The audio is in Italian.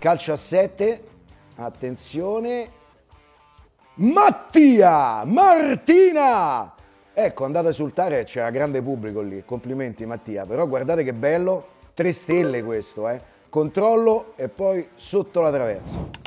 Calcio a 7, attenzione, Mattia Martina! Ecco, andate a esultare, c'era grande pubblico lì, complimenti Mattia, però guardate che bello, 3 stelle questo, controllo e poi sotto la traversa.